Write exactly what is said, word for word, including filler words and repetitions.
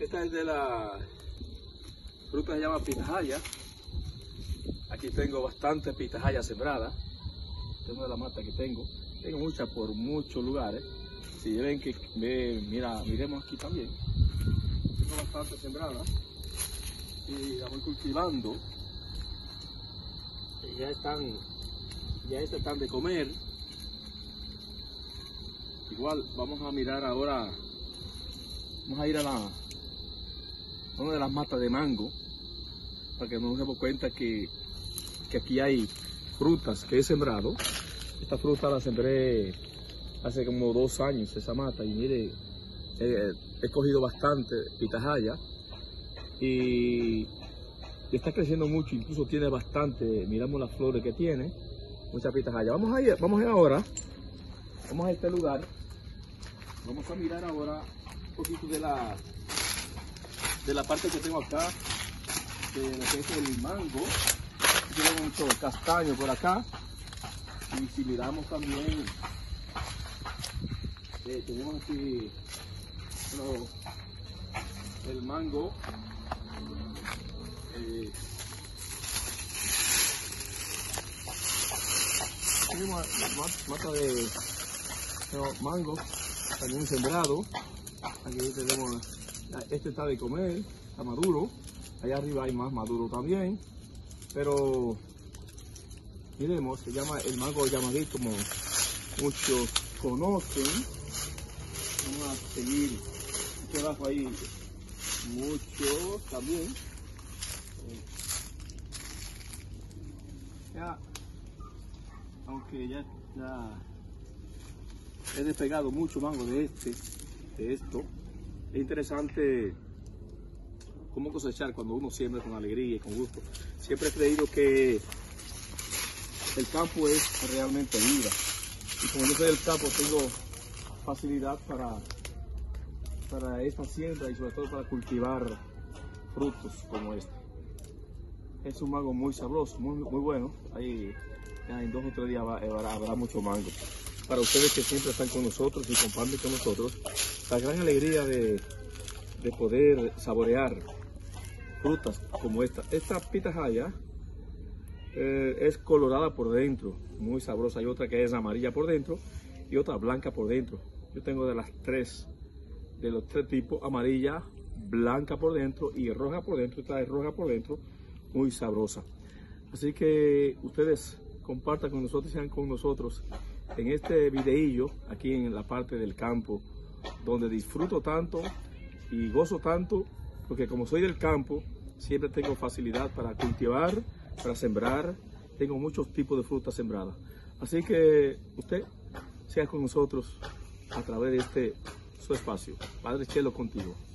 Esta es de la fruta que se llama pitahaya. Aquí tengo bastante pitahaya sembrada. Esta es una de las matas que tengo. Tengo muchas por muchos lugares. Si ven que ve, mira, miremos aquí también. Tengo bastante sembrada y la voy cultivando. Y ya están, ya están de comer. Igual vamos a mirar ahora. Vamos a ir a la a una de las matas de mango para que nos demos cuenta que, que aquí hay frutas que he sembrado. Esta fruta la sembré hace como dos años, esa mata, y mire, eh, he cogido bastante pitahaya y, y está creciendo mucho, incluso tiene bastante. Miramos las flores que tiene, mucha pitahaya. Vamos a ir, vamos a ir ahora, vamos a este lugar, vamos a mirar ahora un poquito de la de la parte que tengo acá, de lo que es el mango. Tengo mucho castaño por acá, y si miramos también, eh, tenemos aquí bueno, el mango, eh, tenemos mata de no, mango también sembrado. Aquí tenemos, este está de comer, está maduro. Allá arriba hay más maduro también, pero miremos, se llama el mango llamadito, como muchos conocen. Vamos a seguir aquí abajo, hay muchos también. Ya, aunque ya, ya he despegado mucho mango de este, de esto. Es interesante cómo cosechar cuando uno siembra con alegría y con gusto. Siempre he creído que el campo es realmente vida. Y como yo soy del campo, tengo facilidad para, para esta siembra y sobre todo para cultivar frutos como este. Es un mango muy sabroso, muy, muy bueno. Ahí ya en dos o tres días va, habrá, habrá mucho mango. Para ustedes que siempre están con nosotros y comparten con nosotros, la gran alegría de, de poder saborear frutas como esta. Esta pitahaya eh, es colorada por dentro, muy sabrosa. Hay otra que es amarilla por dentro y otra blanca por dentro. Yo tengo de las tres, de los tres tipos, amarilla, blanca por dentro y roja por dentro. Esta es roja por dentro, muy sabrosa. Así que ustedes compartan con nosotros y sean con nosotros en este videillo aquí en la parte del campo, donde disfruto tanto y gozo tanto, porque como soy del campo, siempre tengo facilidad para cultivar, para sembrar. Tengo muchos tipos de frutas sembradas. Así que usted sea con nosotros a través de este su espacio. Padre Chelo contigo.